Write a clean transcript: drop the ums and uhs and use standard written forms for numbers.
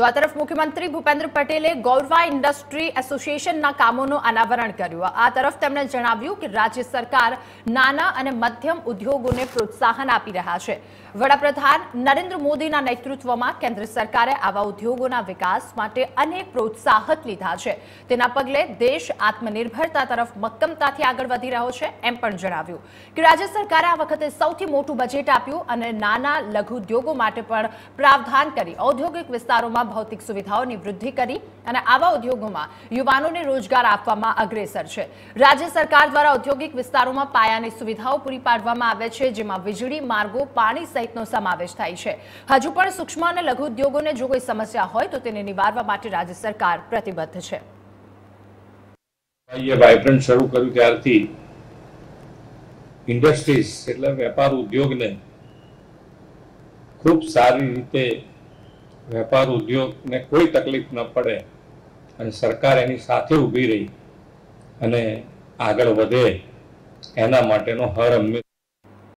તો આ તરફ મુખ્યમંત્રી ભૂપેન્દ્ર પટેલે ગૌરવા ઇન્ડસ્ટ્રી એસોસિએશનના કામોનું અનાવરણ કર્યું। આ તરફ તેમણે જણાવ્યું કે રાજ્ય સરકાર નાના અને મધ્યમ ઉદ્યોગોને પ્રોત્સાહન આપી રહ્યા છે। વડાપ્રધાન નરેન્દ્ર મોદીના નેતૃત્વમાં કેન્દ્ર સરકારે આવા ઉદ્યોગોના વિકાસ માટે અનેક પ્રોત્સાહક લીધા છે। તેના પગલે દેશ આત્મનિર્ભરતા તરફ મક્કમતાથી આગળ વધી રહ્યો છે। એમ પણ જણાવ્યું કે રાજ્ય સરકારે આ વખતે સૌથી મોટું બજેટ આપ્યું અને નાના લઘુ ઉદ્યોગો માટે પણ પ્રાવધાન કરી ઔદ્યોગિક વિસ્તારોમાં ભૌતિક સુવિધાઓની વૃદ્ધિ કરી અને આવા ઉદ્યોગોમાં યુવાનોને રોજગાર આપવામાં અગ્રેસર છે। રાજ્ય સરકાર દ્વારા ઔદ્યોગિક વિસ્તારોમાં પાયાની સુવિધાઓ પૂરી પાડવામાં આવે છે, જેમાં વીજળી, માર્ગો, પાણી સહિતનો સમાવેશ થાય છે। હજુ પણ સૂક્ષ્મ અને લઘુ ઉદ્યોગોને જો કોઈ સમસ્યા હોય તો તેને નિવારવા માટે રાજ્ય સરકાર પ્રતિબદ્ધ છે। વાઇબ્રન્ટ શરૂ કર્યું ત્યારથી ઇન્ડસ્ટ્રીઝ એટલે વેપાર ઉદ્યોગને ખૂબ સારી રીતે વેપાર ઉદ્યોગને કોઈ તકલીફ ન પડે અને સરકાર એની સાથે ઊભી રહી અને આગળ વધે એના માટેનો હર હંમેશા